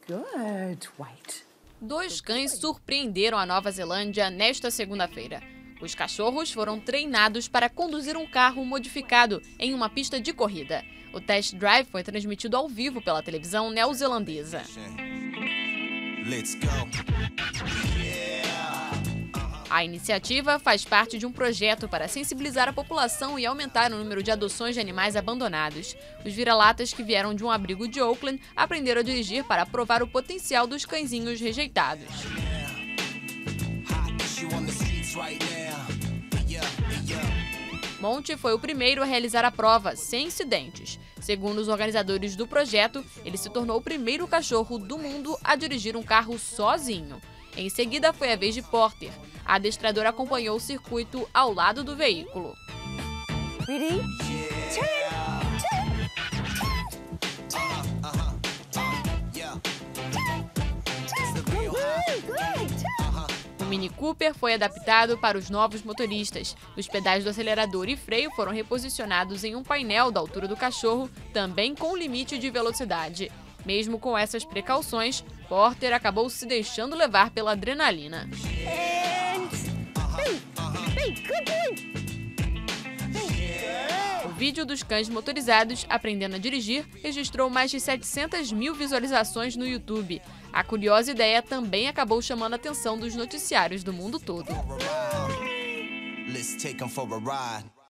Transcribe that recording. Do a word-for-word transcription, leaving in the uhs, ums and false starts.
Good. Wait. Dois cães surpreenderam a Nova Zelândia nesta segunda-feira. Os cachorros foram treinados para conduzir um carro modificado em uma pista de corrida. O test drive foi transmitido ao vivo pela televisão neozelandesa. Let's go. A iniciativa faz parte de um projeto para sensibilizar a população e aumentar o número de adoções de animais abandonados. Os vira-latas que vieram de um abrigo de Auckland aprenderam a dirigir para provar o potencial dos cãezinhos rejeitados. Monty foi o primeiro a realizar a prova, sem incidentes. Segundo os organizadores do projeto, ele se tornou o primeiro cachorro do mundo a dirigir um carro sozinho. Em seguida, foi a vez de Porter. A adestradora acompanhou o circuito ao lado do veículo. Ready? O Mini Cooper foi adaptado para os novos motoristas. Os pedais do acelerador e freio foram reposicionados em um painel da altura do cachorro, também com limite de velocidade. Mesmo com essas precauções, Porter acabou se deixando levar pela adrenalina. O vídeo dos cães motorizados aprendendo a dirigir registrou mais de setecentas mil visualizações no YouTube. A curiosa ideia também acabou chamando a atenção dos noticiários do mundo todo. Let's take 'em for a ride.